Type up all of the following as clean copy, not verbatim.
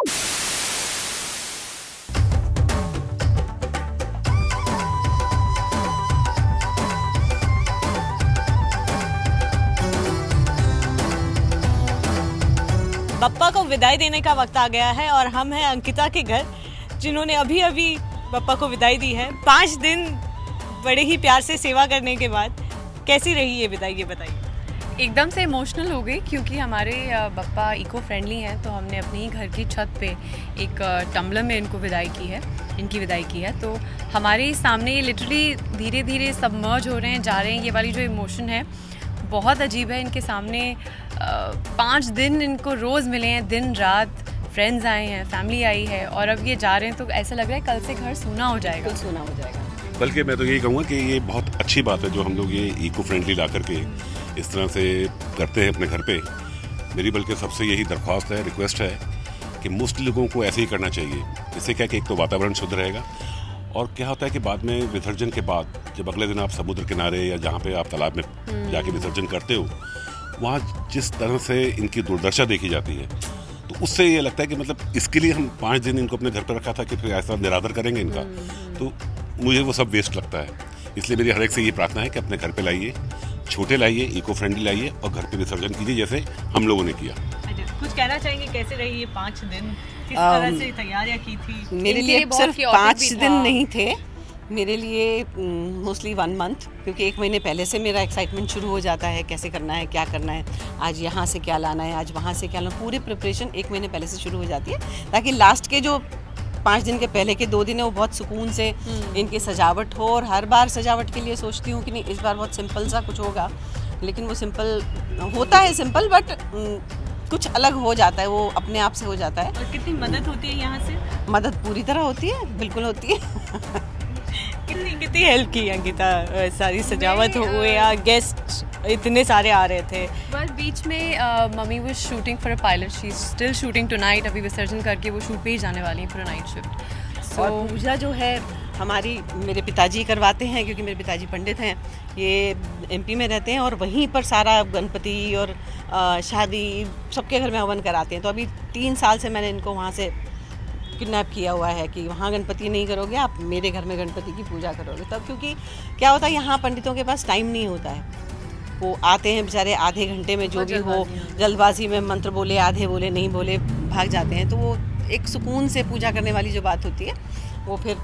बप्पा को विदाई देने का वक्त आ गया है और हम हैं अंकिता के घर, जिन्होंने अभी अभी बप्पा को विदाई दी है। 5 दिन बड़े ही प्यार से सेवा करने के बाद कैसी रही ये विदाई, ये बताइए। एकदम से इमोशनल हो गई क्योंकि हमारे बप्पा इको फ्रेंडली हैं, तो हमने अपने ही घर की छत पे एक टम्बलर में इनकी विदाई की है। तो हमारे सामने ये लिटरली धीरे धीरे सबमर्ज हो रहे हैं, जा रहे हैं। ये वाली जो इमोशन है बहुत अजीब है। इनके सामने 5 दिन इनको रोज़ मिले हैं, दिन रात, फ्रेंड्स आए हैं, फैमिली आई है, और अब ये जा रहे हैं तो ऐसा लग रहा है कल से घर सूना हो जाएगा। सूना हो जाएगा। बल्कि मैं तो यही कहूँगा कि ये बहुत अच्छी बात है जो हम लोग ये इको फ्रेंडली ला करके इस तरह से करते हैं अपने घर पे। मेरी बल्कि सबसे यही दरख्वास्त है, रिक्वेस्ट है कि मोस्टली लोगों को ऐसे ही करना चाहिए। इससे क्या कि एक तो वातावरण शुद्ध रहेगा, और क्या होता है कि बाद में विसर्जन के बाद जब अगले दिन आप समुद्र किनारे या जहाँ पे आप तालाब में जाके विसर्जन करते हो, वहाँ जिस तरह से इनकी दुर्दशा देखी जाती है, तो उससे ये लगता है कि मतलब इसके लिए हम 5 दिन इनको अपने घर पर रखा था कि फिर ऐसा निरादर करेंगे इनका, तो मुझे वो सब वेस्ट लगता है। इसलिए मेरी हर एक से ये प्रार्थना है कि अपने घर पे लाइए, छोटे लाइए, इको फ्रेंडली लाइए और घर पे विसर्जन कीजिए जैसे हम लोगों ने किया। कुछ कहना चाहेंगे, कैसे रही ये 5 दिन, किस तरह से तैयारियां की थी? मेरे लिए सिर्फ 5 दिन नहीं थे, मेरे लिए मोस्टली 1 मंथ, क्योंकि 1 महीने पहले से मेरा एक्साइटमेंट शुरू हो जाता है, कैसे करना है, क्या करना है, आज यहाँ से क्या लाना है, आज वहाँ से क्या लाना, पूरी प्रिपरेशन 1 महीने पहले से शुरू हो जाती है, ताकि लास्ट के जो 5 दिन के पहले के 2 दिन है वो बहुत सुकून से इनकी सजावट हो। और हर बार सजावट के लिए सोचती हूँ कि नहीं, इस बार बहुत सिंपल सा कुछ होगा, लेकिन वो सिंपल होता है, सिंपल बट कुछ अलग हो जाता है, वो अपने आप से हो जाता है। और कितनी मदद होती है यहाँ से? मदद पूरी तरह होती है, बिल्कुल होती है। कितनी हेल्प की अंकिता, सारी सजावट हो या गेस्ट इतने सारे आ रहे थे? बस बीच में मम्मी वो shooting for a pilot, she is still shooting tonight. अभी विसर्जन करके वो शूट पे ही जाने वाली है फॉर नाइट शिफ्ट। और पूजा जो है हमारी मेरे पिताजी करवाते हैं, क्योंकि मेरे पिताजी पंडित हैं, ये एमपी में रहते हैं, और वहीं पर सारा गणपति और शादी सबके घर में हवन कराते हैं। तो अभी 3 साल से मैंने इनको वहाँ से किडनैप किया हुआ है कि वहाँ गणपति नहीं करोगे, आप मेरे घर में गणपति की पूजा करोगे तब। क्योंकि क्या होता है, यहाँ पंडितों के पास टाइम नहीं होता है, वो आते हैं बेचारे आधे घंटे में, जो भी हो जल्दबाजी में मंत्र बोले, आधे बोले, नहीं बोले, भाग जाते हैं। तो वो एक सुकून से पूजा करने वाली जो बात होती है वो फिर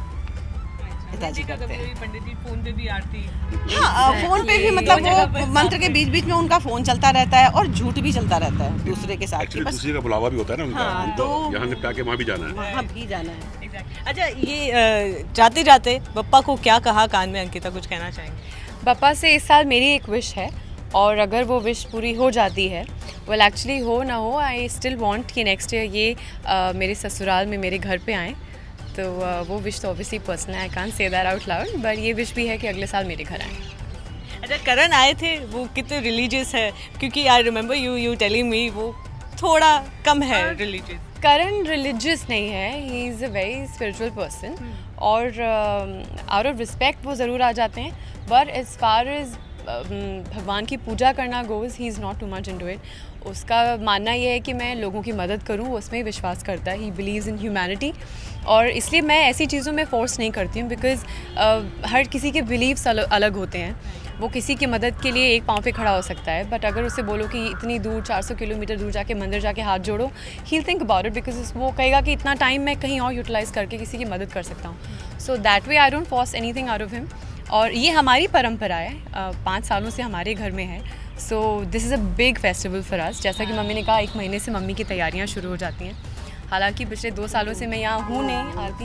पिताजी करते हैं। पंडित जी फोन पे भी आरती, हाँ फोन पे भी, मतलब वो मंत्र के बीच बीच में उनका फोन चलता रहता है और झूठ भी चलता रहता है दूसरे के साथ। दूसरे का बुलावा भी होता है ना उनका, हाँ, तो यहाँ निपटा के वहाँ भी जाना है, वहाँ भी जाना है। अच्छा, ये जाते जाते बप्पा को क्या कहा कान में, अंकिता कुछ कहना चाहेंगे? बप्पा से इस साल मेरी एक विश है, और अगर वो विश पूरी हो जाती है, वेल एक्चुअली हो ना हो, आई स्टिल वांट कि नेक्स्ट ईयर ये मेरे ससुराल में मेरे घर पे आएँ। तो वो विश तो ऑब्वियसली पर्सनल है, I can't say that out loud, but ये विश भी है कि अगले साल मेरे घर आएँ। अच्छा, करण आए थे, वो कितने रिलीजियस है? क्योंकि I remember you telling me वो थोड़ा कम है रिलीजियस। करण रिलीजियस नहीं है, he is a very spiritual person, और आउट ऑफ रिस्पेक्ट वो ज़रूर आ जाते हैं, बट एज फार एज भगवान की पूजा करना goes, he is not too much into it. उसका मानना ये है कि मैं लोगों की मदद करूं, वो उसमें विश्वास करता है, ही बिलीव्स इन ह्यूमैनिटी, और इसलिए मैं ऐसी चीज़ों में फोर्स नहीं करती हूँ, बिकॉज़ हर किसी के बिलीव्स अलग होते हैं। वो किसी की मदद के लिए एक पाँव पे खड़ा हो सकता है, बट अगर उसे बोलो कि इतनी दूर 400 किलोमीटर दूर जाके मंदिर जाके हाथ जोड़ो, he think about it, because वो कहेगा कि इतना टाइम मैं कहीं और यूटिलाइज़ करके किसी की मदद कर सकता हूँ। So that way I don't force anything out of him, और ये हमारी परंपरा है, 5 सालों से हमारे घर में है। So this is a big festival for us. जैसा कि मम्मी ने कहा, 1 महीने से मम्मी की तैयारियाँ शुरू हो जाती हैं। हालांकि पिछले 2 सालों से मैं यहाँ हूँ नहीं,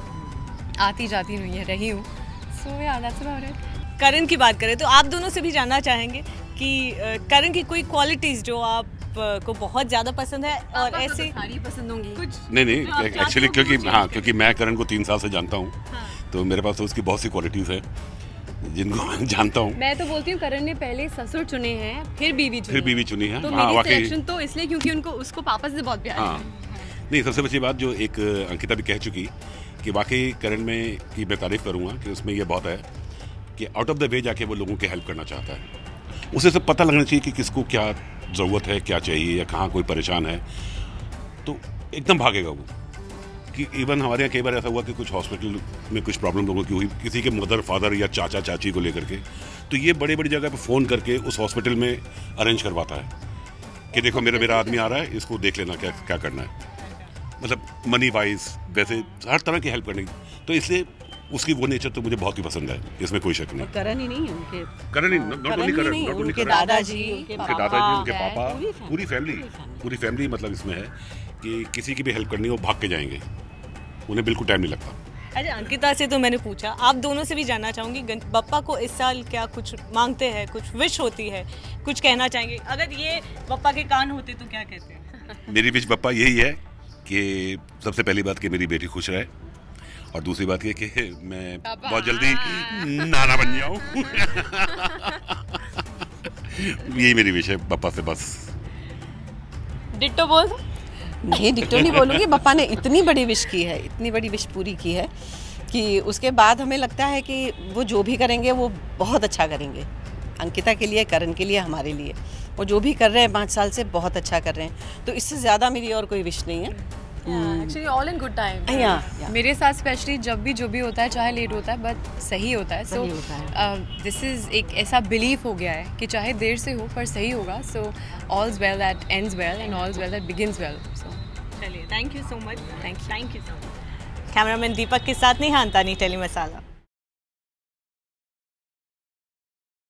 आती जाती नहीं रही हूँ। सो यार दैट्स अबाउट इट। करण की बात करें तो आप दोनों से भी जानना चाहेंगे कि करण की कोई क्वालिटीज़ जो आप को बहुत ज़्यादा पसंद है, और ऐसे सारी पसंद होंगी कुछ? नहीं एक्चुअली क्योंकि मैं करण को 3 साल से जानता हूँ, तो मेरे पास तो उसकी बहुत सी क्वालिटीज़ है जिनको मैं जानता हूँ। मैं तो बोलती हूँ करण ने पहले ससुर चुने हैं, फिर बीवी चुनी है। तो मेरी सिलेक्शन तो इसलिए क्योंकि उसको पापा से बहुत प्यार है। नहीं, सबसे अच्छी बात जो एक अंकिता भी कह चुकी कि वाकई करण में की मैं तारीफ़ करूँगा कि उसमें ये बहुत है कि आउट ऑफ द वे जाके वो लोगों की हेल्प करना चाहता है। उसे सब पता लगना चाहिए कि किसको क्या ज़रूरत है, क्या चाहिए, या कहाँ कोई परेशान है। तो एकदम भागेगा वो। कि इवन हमारे यहाँ कई बार ऐसा हुआ कि कुछ हॉस्पिटल में कुछ प्रॉब्लम लोगों की हुई, किसी के मदर फादर या चाचा चाची को लेकर के, तो ये बड़ी बड़ी जगह पे फ़ोन करके उस हॉस्पिटल में अरेंज करवाता है कि देखो मेरा आदमी आ रहा है, इसको देख लेना क्या क्या करना है। मतलब मनी वाइज वैसे हर तरह की हेल्प करने की, तो इसलिए उसकी वो नेचर तो मुझे बहुत ही पसंद है, इसमें कोई शक नहीं। करण ही नहीं, उनके करण ही not only Karan, not only उनके करण, दादाजी, उनके दादाजी, उनके पापा, पूरी फैमिली मतलब इसमें है कि किसी की भी हेल्प करनी हो भाग के जाएंगे, उन्हें बिल्कुल टाइम नहीं लगता। अच्छा, अंकिता से तो मैंने पूछा, आप दोनों से भी जानना चाहूँगी, बप्पा को इस साल क्या कुछ मांगते हैं, कुछ विश होती है, कुछ कहना चाहेंगे? अगर ये बप्पा के कान होते तो क्या कहते? मेरी विश बप्पा यही है कि सबसे पहली बात कि मेरी बेटी खुश रहे, और दूसरी बात ये कि मैं बहुत जल्दी नाना बन जाऊं। यही मेरी विश है बप्पा से बस। डिट्टो बोल दो? नहीं, डिट्टो नहीं बोलूँगी। बप्पा ने इतनी बड़ी विश की है, इतनी बड़ी विश पूरी की है कि उसके बाद हमें लगता है कि वो जो भी करेंगे वो बहुत अच्छा करेंगे, अंकिता के लिए, करण के लिए, हमारे लिए। वो जो भी कर रहे हैं 5 साल से बहुत अच्छा कर रहे हैं, तो इससे ज़्यादा मेरी और कोई विश नहीं है। Actually all in good time. मेरे साथ स्पेशली जब भी जो भी होता है, चाहे लेट होता है बट सही होता है। सो दिस इज़ एक ऐसा बिलीफ हो गया है कि चाहे देर से हो पर सही होगा। So all's well that ends well and all's well that begins well. So चलिए, thank you so much. Thank you so much. Cameraman Deepak के साथ नेहा अंतानी, टेली मसाला।